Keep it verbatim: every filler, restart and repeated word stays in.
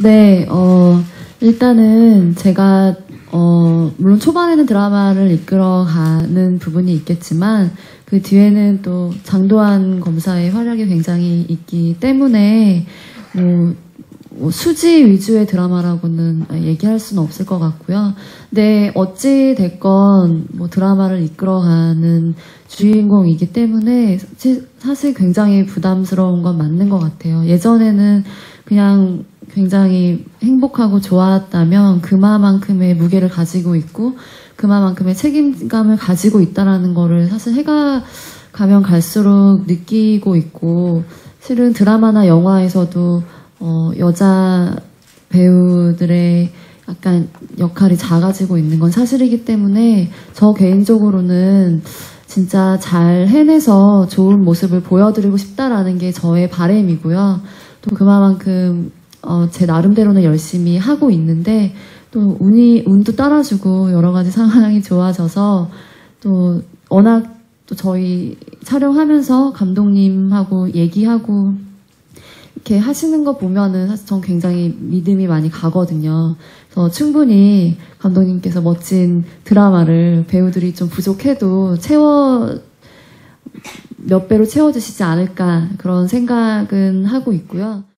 네, 어, 일단은 제가, 어, 물론 초반에는 드라마를 이끌어가는 부분이 있겠지만, 그 뒤에는 또 장도환 검사의 활약이 굉장히 있기 때문에, 뭐, 뭐 수지 위주의 드라마라고는 얘기할 수는 없을 것 같고요. 근데 어찌 됐건 뭐 드라마를 이끌어가는 주인공이기 때문에 사실 굉장히 부담스러운 건 맞는 것 같아요. 예전에는 그냥 굉장히 행복하고 좋았다면 그만큼의 무게를 가지고 있고 그만큼의 책임감을 가지고 있다는 거를 사실 해가 가면 갈수록 느끼고 있고, 실은 드라마나 영화에서도 어, 여자 배우들의 약간 역할이 작아지고 있는 건 사실이기 때문에 저 개인적으로는 진짜 잘 해내서 좋은 모습을 보여드리고 싶다라는 게 저의 바람이고요. 또 그만큼 어, 제 나름대로는 열심히 하고 있는데 또 운이 운도 따라주고 여러 가지 상황이 좋아져서 또 워낙 또 저희 촬영하면서 감독님하고 얘기하고 이렇게 하시는 거 보면은 사실 전 굉장히 믿음이 많이 가거든요. 그래서 충분히 감독님께서 멋진 드라마를 배우들이 좀 부족해도 채워 몇 배로 채워주시지 않을까 그런 생각은 하고 있고요.